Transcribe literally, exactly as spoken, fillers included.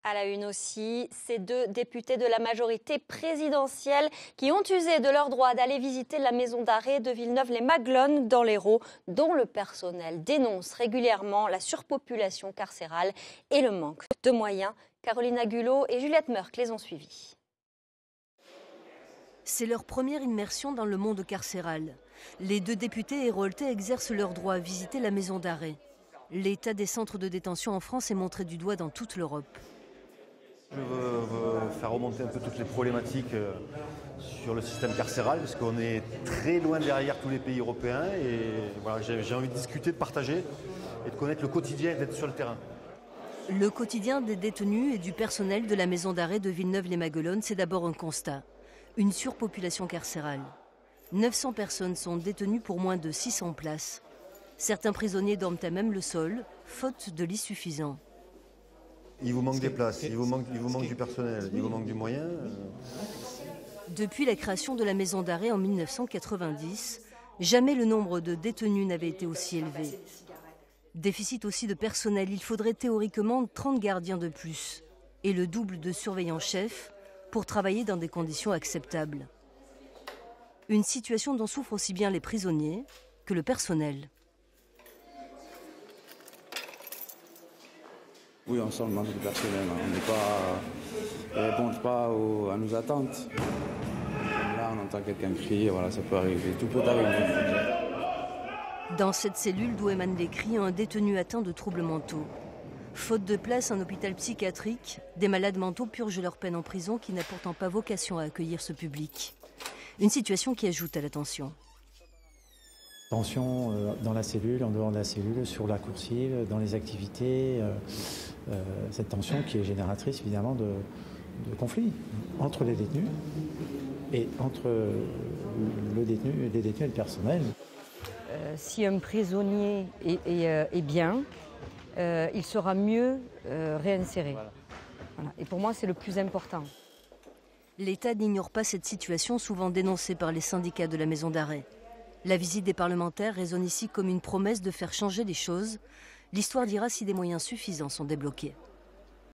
À la une aussi, ces deux députés de la majorité présidentielle qui ont usé de leur droit d'aller visiter la maison d'arrêt de Villeneuve-les-Maglones dans l'Hérault, dont le personnel dénonce régulièrement la surpopulation carcérale et le manque de moyens. Caroline Agulot et Juliette Meurck les ont suivis. C'est leur première immersion dans le monde carcéral. Les deux députés héraultais exercent leur droit à visiter la maison d'arrêt. L'état des centres de détention en France est montré du doigt dans toute l'Europe. Je veux, veux faire remonter un peu toutes les problématiques sur le système carcéral, parce qu'on est très loin derrière tous les pays européens. Et voilà, j'ai envie de discuter, de partager et de connaître le quotidien et d'être sur le terrain. Le quotidien des détenus et du personnel de la maison d'arrêt de Villeneuve-les-Maglones, c'est d'abord un constat. Une surpopulation carcérale. neuf cents personnes sont détenues pour moins de six cents places. Certains prisonniers dorment à même le sol, faute de lits suffisants. Il vous manque des places, il vous manque, il vous manque du personnel, il vous manque du moyen. Depuis la création de la maison d'arrêt en mille neuf cent quatre-vingt-dix, jamais le nombre de détenus n'avait été aussi élevé. Déficit aussi de personnel, il faudrait théoriquement trente gardiens de plus et le double de surveillants-chefs pour travailler dans des conditions acceptables. Une situation dont souffrent aussi bien les prisonniers que le personnel. Oui, on sent le manque de personnel. On n'est pas, on répond pas aux, à nos attentes. Là, on entend quelqu'un crier, voilà, ça peut arriver. Tout peut arriver. Dans cette cellule d'où émanent les cris, un détenu atteint de troubles mentaux. Faute de place en hôpital psychiatrique, des malades mentaux purgent leur peine en prison qui n'a pourtant pas vocation à accueillir ce public. Une situation qui ajoute à la tension. Tension euh, dans la cellule, en dehors de la cellule, sur la coursive, dans les activités. Euh, euh, cette tension qui est génératrice évidemment de, de conflits entre les détenus et entre le détenu, les détenus et le personnel. Euh, si un prisonnier est, est, euh, est bien, euh, il sera mieux euh, réinséré. Voilà. Voilà. Et pour moi, c'est le plus important. L'État n'ignore pas cette situation souvent dénoncée par les syndicats de la maison d'arrêt. La visite des parlementaires résonne ici comme une promesse de faire changer les choses. L'histoire dira si des moyens suffisants sont débloqués.